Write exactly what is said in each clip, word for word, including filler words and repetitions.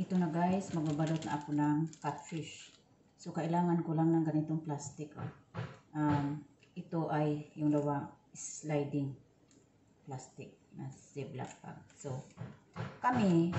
ito na guys, magbabalot na ako ng catfish. So, kailangan ko lang ng ganitong plastic. Oh. Um, ito ay yung lawa sliding plastic na ziplock bag. So, kami,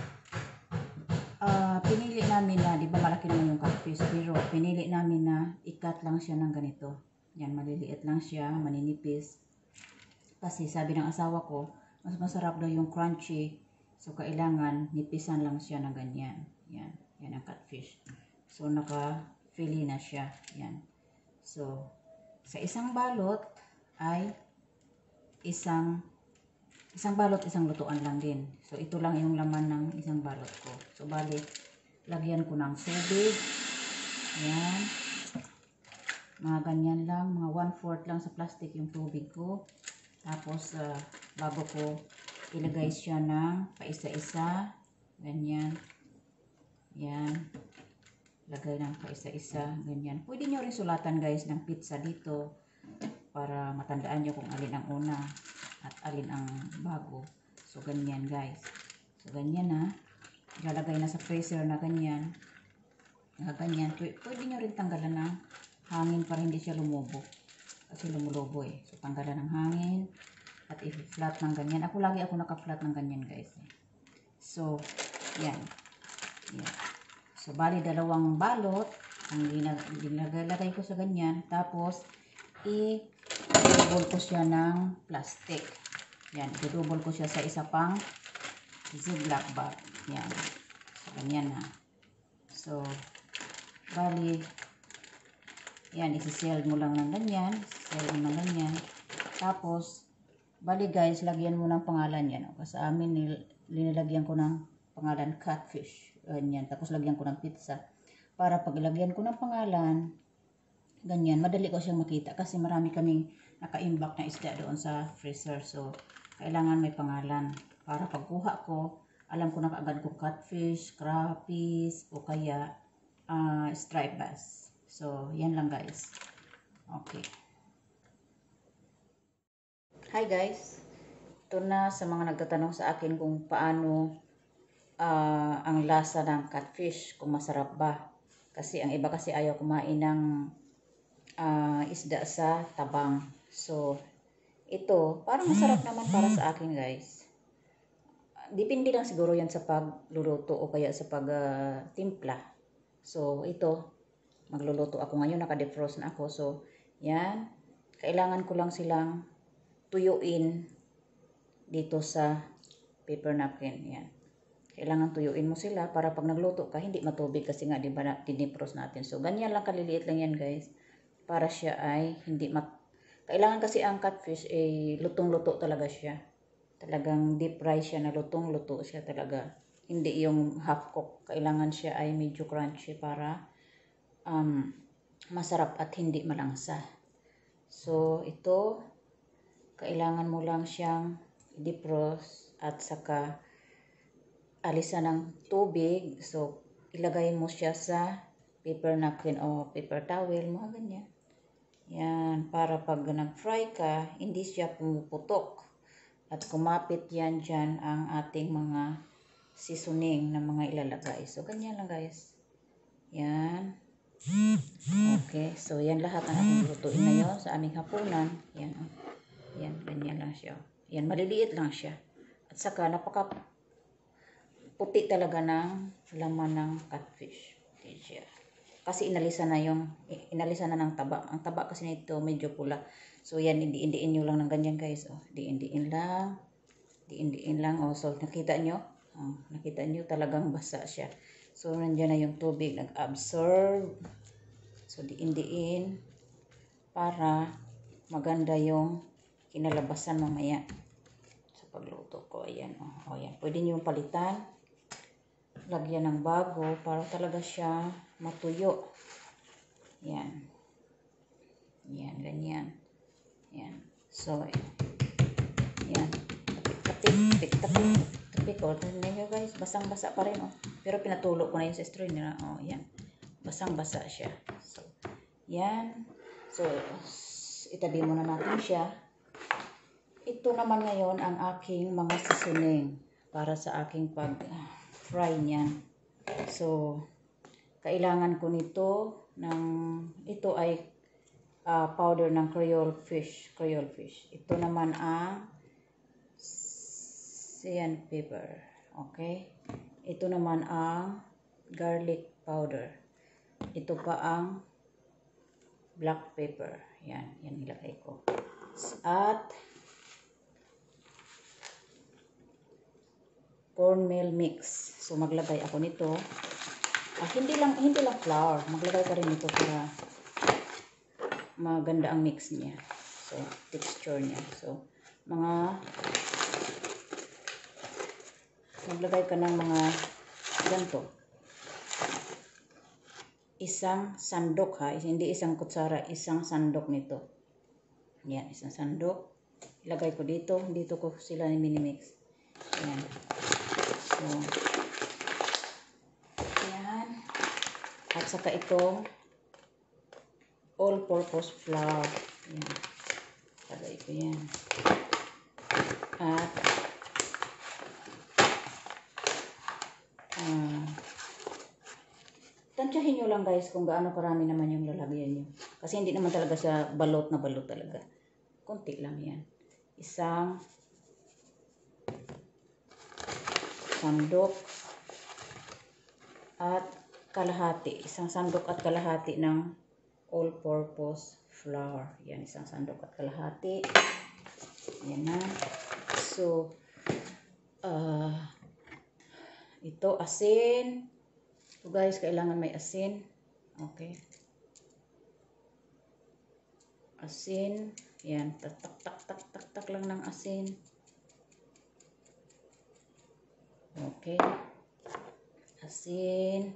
uh, pinili namin na, di ba malaki naman yung catfish, pero pinili namin na ikat lang siya ng ganito. Yan, maliliit lang siya, maninipis. Kasi sabi ng asawa ko, mas masarap daw yung crunchy. So, kailangan nipisan lang siya ng ganyan. Yan. Yan ang catfish. So, naka-fili na siya. Yan. So, sa isang balot ay isang isang balot, isang lutuan lang din. So, ito lang yung laman ng isang balot ko. So, bali, lagyan ko ng tubig. Yan. Mga ganyan lang. Mga one-fourth lang sa plastic yung tubig ko. Tapos, uh, bago ko ilagay siya ng paisa-isa. Ganyan. Yan. Lagay ng paisa-isa. Ganyan. Pwede nyo rin sulatan guys ng pizza dito. Para matandaan nyo kung alin ang una. At alin ang bago. So, ganyan guys. So, ganyan na. Ilalagay na sa freezer na ganyan. Na ganyan. Pwede nyo rin tanggalan ng hangin para hindi siya lumubo. Kasi lumulobo eh. So, tanggalan ng hangin. At i-flat ng ganyan. Ako lagi ako naka-flat ng ganyan guys. So, yan. Yan. So, bali dalawang balot. Ang ginagay ko sa ganyan. Tapos, i-double ko siya ng plastic. Yan. I-double ko siya sa isa pang ziplock bag. Yan. So, ganyan na. So, bali, yan. Isi-seal mo lang ng ganyan. Seal mo ng ganyan. Tapos, bali guys, lagyan mo ng pangalan yan. Kasi sa amin, linalagyan ko ng pangalan catfish. Ganyan. Tapos lagyan ko ng pizza. Para pag lagyan ko ng pangalan, ganyan, madali ko siyang makita. Kasi marami kaming naka-imbak na isda doon sa freezer. So, kailangan may pangalan. Para pagkuha ko, alam ko na kaagad kung catfish, crayfish, o kaya uh, striped bass. So, yan lang guys. Okay. Hi guys, ito na sa mga nagtatanong sa akin kung paano uh, ang lasa ng catfish, kung masarap ba. Kasi ang iba kasi ayaw kumain ng uh, isda sa tabang. So, ito, parang masarap naman para sa akin guys. Depende lang siguro yan sa pagluluto o kaya sa pagtimpla. Uh, so, ito, magluluto ako ngayon, naka-defrost na ako. So, yan, kailangan ko lang silang tuyuin dito sa paper napkin. Yan. Kailangan tuyuin mo sila para pag nagluto ka, hindi matubig kasi nga di ba na dinipros natin. So, ganyan lang, kaliliit lang yan guys. Para siya ay hindi mat... Kailangan kasi ang catfish ay eh, lutong-luto talaga siya. Talagang deep fry siya na lutong-luto siya talaga. Hindi yung half cook. Kailangan siya ay medyo crunchy para um, masarap at hindi malangsa. So, ito... Kailangan mo lang siyang defrost at saka alisan ng tubig. So, ilagay mo siya sa paper napkin o paper towel, mga ganyan. Yan, para pag nag-fry ka, hindi siya pumuputok. At kumapit yan dyan ang ating mga seasoning na mga ilalagay. So, ganyan lang guys. Yan. Okay, so yan lahat ang ating lutuin na yun sa aming hapunan. Yan. Yan, ganyan lang siya. Yan, maliliit lang siya. At saka, napaka puti talaga ng laman ng catfish. Yan siya. Kasi inalisan na yung, inalisan na ng taba. Ang taba kasi nito medyo pula. So, yan, hindi-indiin nyo lang ng ganyan guys. Oh, di-indiin lang. Di-indiin lang. Oh, so, nakita nyo? Oh, nakita nyo, talagang basa siya. So, nandiyan na yung tubig, nag-absorb. So, di-indiin para maganda yung kinalabasan mamaya sa pagluto ko. Ayan, oh, oh, yan. Pwede nyo palitan, lagyan ng bago para talaga siya matuyo. Yan. Yan, ganyan. Yan. So, yan. Tapik, tapik, tapik, tapik. O, tignan nyo guys, basang-basa pa rin, oh. Pero pinatulo ko na yun sa strainer. Oh, yan. Basang-basa siya. So, yan. So, itabi muna natin siya. Ito naman ngayon ang aking mga seasoning para sa aking pag-fry niyan. So, kailangan ko nito ng, ito ay uh, powder ng Creole fish. Creole fish. Ito naman ang cayenne pepper. Okay? Ito naman ang garlic powder. Ito pa ang black pepper. Yan. Yan nilagay ko. At cornmeal mix. So, maglagay ako nito. Ah, hindi lang hindi lang flour. Maglagay ka rin nito para maganda ang mix niya. So, texture niya. So, mga maglagay ka ng mga ganito. Isang sandok ha. Hindi isang kutsara. Isang sandok nito. Yan. Isang sandok. Ilagay ko dito. Dito ko sila mini-mix. Yan. So, yan. At saka itong all-purpose flour. Yan. Lagay ko yan. At uh, tansyahin nyo lang guys kung gaano karami naman yung lalagyan nyo. Kasi hindi naman talaga siya balot na balot talaga. Konti lang yan. Isang sandok at kalahati. Isang sandok at kalahati ng all-purpose flour. Yan, isang sandok at kalahati. Yan na. So, uh, ito, asin. So guys, kailangan may asin. Okay. Asin. Yan, tak tak tak tak tak tak lang ng asin. Okay. Asin.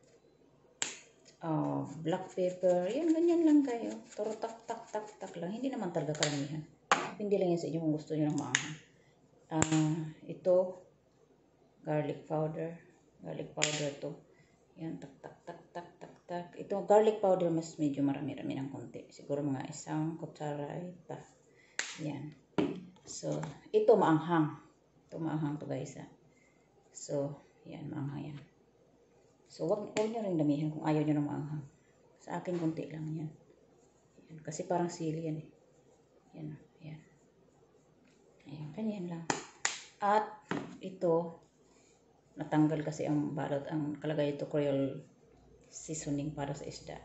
Oh, black pepper. Yan, ganyan lang kayo. Turo tak tak tak tak lang. Hindi naman talaga karamihan. Hindi lang yan sa inyo kung gusto nyo ng maanghang. Uh, ito, garlic powder. Garlic powder to. Yan, tak tak tak tak tak tak. Ito, garlic powder mas medyo marami-rami ng konti. Siguro mga isang kutsara ita. Yan. So, ito maanghang. Ito maanghang to guys ha. So, yan, maanghang yan. So, wag, wag nyo rin damihan kung ayaw nyo ng maanghang. Sa akin, konti lang yan. Yan. Kasi parang sili yan eh. Yan, yan. Ayan, ganyan lang. At, ito, natanggal kasi ang balot. Ang kalagay ito, Creole seasoning para sa isda.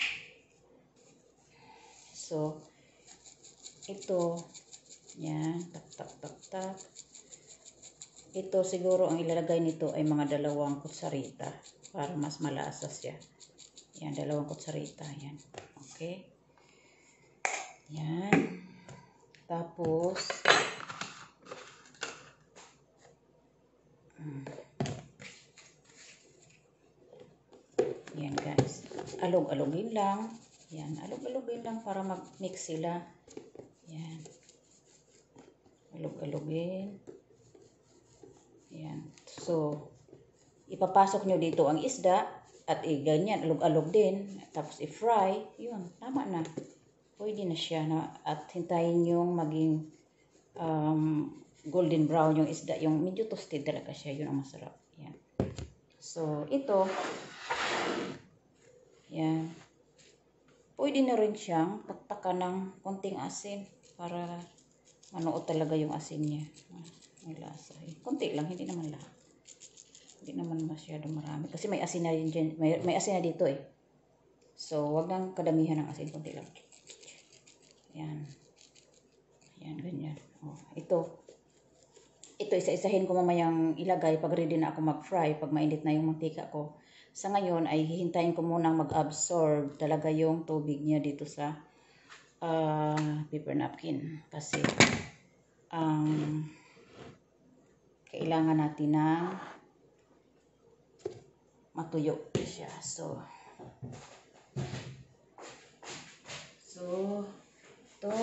So, ito, yan, tak, tak, tak, tak. Ito, siguro, ang ilalagay nito ay mga dalawang kutsarita para mas malasa siya. Yan, dalawang kutsarita, yan. Okay. Yan. Tapos, hmm. Yan guys, alog-alogin lang. Yan, alog-alogin lang para mag-mix sila. Yan. Alog-alogin. Yan. So, ipapasok nyo dito ang isda at i-ganyan, alog-alog din. Tapos i-fry. Yun, tama na. Pwede na siya. Na, at hintayin yung maging um, golden brown yung isda. Yung medyo toasted talaga siya. Yun ang masarap. Yan. So, ito. Yan. Pwede na rin siyang taktakan ng konting asin para manuot talaga yung asin niya. May lasa. Konti lang, hindi naman lahat. Hindi naman masyado marami. Kasi may asin na dyan. May, may asin na dito eh. So, wag nang kadamihan ng asin. Konti lang. Yan. Yan, ganyan. Oh, ito. Ito, isa-isahin ko mamayang ilagay pag ready na ako mag-fry. Pag mainit na yung mantika ko. Sa ngayon ay hihintayin ko munang mag-absorb talaga yung tubig niya dito sa uh, paper napkin. Kasi ang um, kailangan natin na matuyo siya. So, so, ito,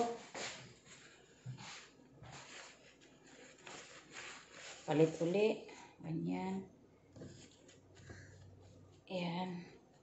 palit uli, ganyan. Ayan.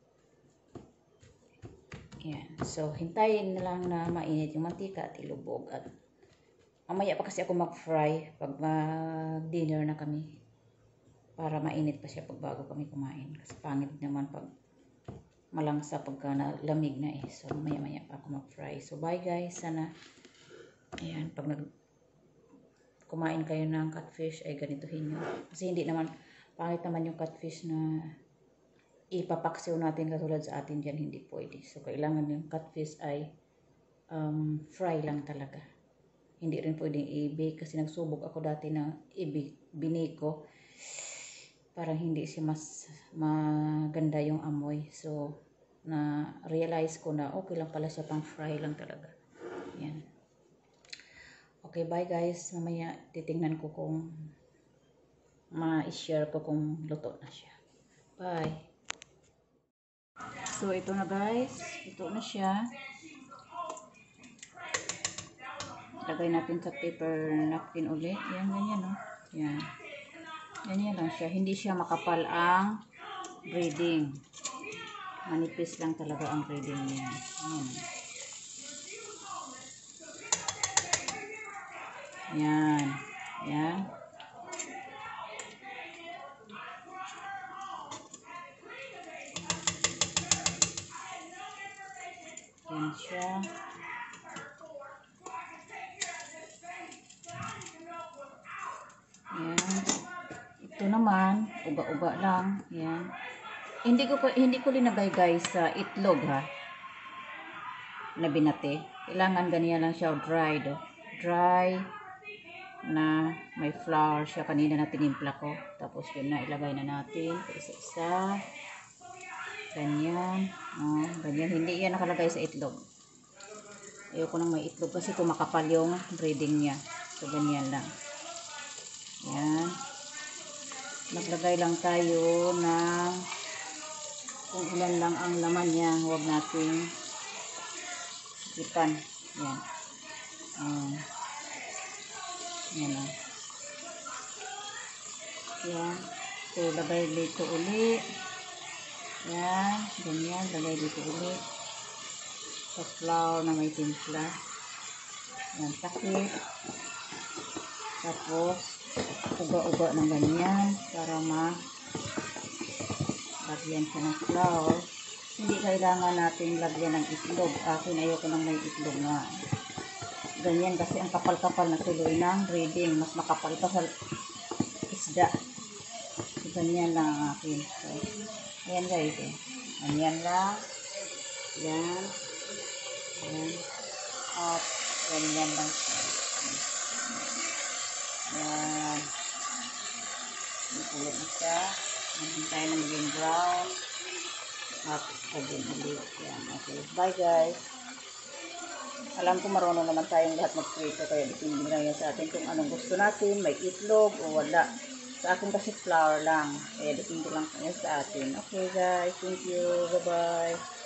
Ayan. So, hintayin na lang na mainit yung mantika at ilubog. At mamaya pa kasi ako mag-fry pag mag-dinner na kami. para mainit pa siya pag bago kami kumain. Kasi pangit naman pag malangsa pagka na lamig na eh. So maya maya pa ako mag-fry. So bye guys, sana ayan, pag nag kumain kayo ng catfish ay ganituhin nyo. Kasi hindi naman, pangit naman yung catfish na ipapaksiw natin katulad sa atin dyan, hindi pwede. So kailangan yung catfish ay um, fry lang talaga. Hindi rin pwedeng i-bake kasi nagsubok ako dati na i-bake, biniko. Parang hindi siya mas maganda yung amoy. So na realize ko na okay lang pala siya, pang fry lang talaga. Yan. Okay, bye guys. Mamaya titingnan ko kung ma-share ko kung luto na siya. Bye. So ito na guys. Luto na siya. Lagay natin sa paper napkin ulit. Yan, ganyan no. Yan. Ganyan lang siya. Hindi siya makapal ang breading. Manipis lang talaga ang breading niya. Yan. Yan. Yan. Yan siya. Yan. Ito naman, uga-uga lang. Yan. Hindi ko hindi ko linagay guys sa itlog ha. Na binate. Kailangan ganyan lang siya, dried. Oh. Dry na may flour siya, kanina na tinimpla ko. Tapos yun na, ilagay na natin isa-isa. Ganyan. Oh, ganyan. Hindi yan nakalagay sa itlog. Ayoko nang may itlog kasi kumakapal yung breading niya. So ganyan lang. Yan. Maglagay lang tayo ng kung ilan lang ang laman niya. Huwag nating ipan. Yan. Um, yan o. Yan. So, lagay dito ulit. Yan. Ganyan. Lagay dito ulit. Sa flour na may timpla. Yan. Takip. Tapos, uga-uga ng ganyan. Para ma lagyan siya ng flour. Hindi kailangan natin lagyan ng itlog. Akin ayoko nang may itlog na ganyan kasi ang kapal-kapal na tuloy ng breading. Mas makapal pa sa isda. So, ganyan lang ang akin. So, ayan guys eh. Ganyan lang. Yan. Yan. At ganyan lang. Yan. Ulit na siya. Hintay na maging brown. At again ulit. Yan. Okay. Bye guys. Alam ko marunong naman tayong lahat mag-prito, kaya depende lang yan sa atin kung anong gusto natin, may itlog o wala. Sa akin kasi flour lang, kaya depende lang yan sa atin. Okay guys, thank you, bye bye.